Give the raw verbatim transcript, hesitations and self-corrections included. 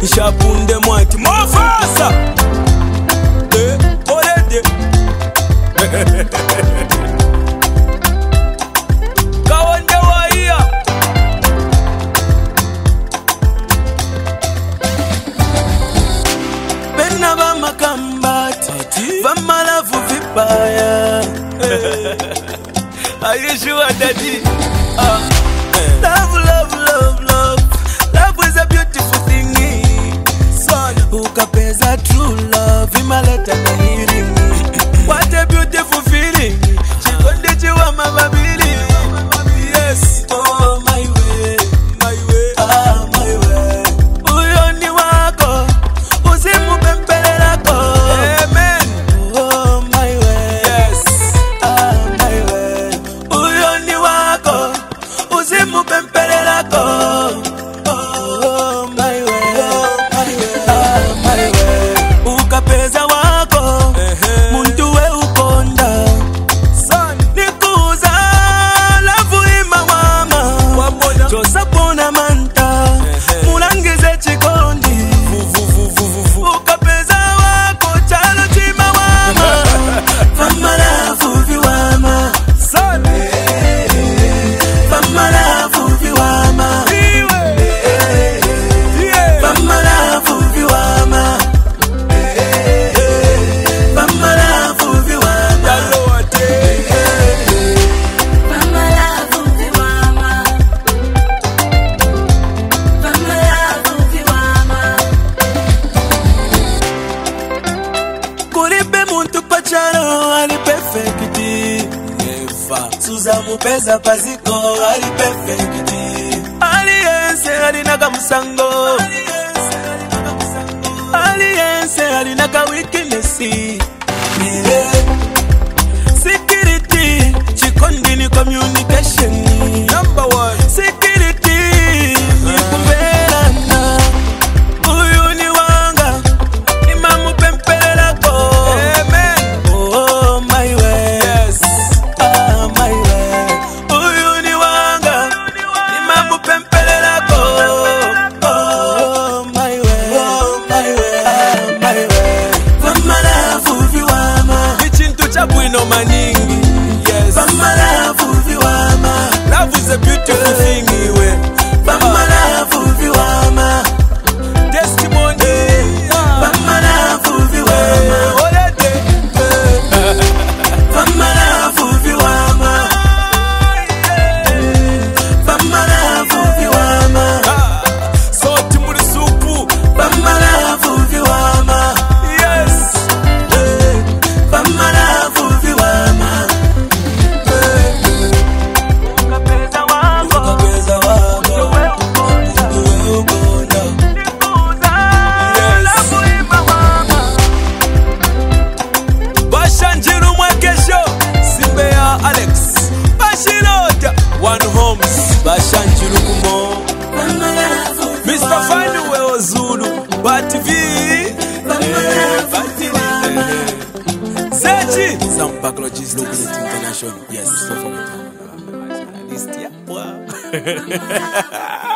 Shapunde mwati Mofasa Eh, olede Kawande waiya Bena bama kambati Vama lavu vipaya Are you sure daddy? Uh, love, love, love, love Love is a beautiful thing Son, ukapeza true love Imaleta na healing What a beautiful feeling Chikonde chiwa mababili Yes, oh my way My way, ah my way Uyoni wako Uzimu pempele lako Amen Oh my way Yes, ah my way Uyoni wako Uzimu pempele lako Oh my way My way, ah my way Ukapeza wako Muntu we ukonda Son, nikuza Lavu ima wama Josa pona manta Mulangize chikondi Ukapeza wako Chalo chima wama Vama lavu viwama Son Vama lavu viwama Vama lavu viwama Vama lavu viwama Vama lavu viwama Vama lavu viwama Kuripe muntu pachano ali perfecti Never Suza mupeza paziko ali perfecti Aliyense alinaka musango Aliyense alinaka weaknessi Security Chikondi ni communication Number one Security ni kumbelana Uyu ni wanga Imamu pempele lako Amen Oh my way Yes Ah my way Uyu ni wanga Imamu pempele lako Oh my way Oh my way Ah my way Vama lavu viwama Vichintu chabwino maningi Yes Vama lavu viwama Love is a beautiful thing iwe Vama lavu viwama Testimony Vama lavu viwama Olede Vama lavu viwama Vama lavu viwama Soti muri supu Vama lavu viwama Yes Vama lavu viwama Ukapeza wako Ukapeza wako Uwe ukonda Lavu ima wama Bashanjiru mwekesho Simbe ya Alex Bashilota One Homes Bashanjiru kumo Vama lavu Mister Fine Weo Zulu Bativi Zechi Zampaglogist International Yes, so for me. List, yeah.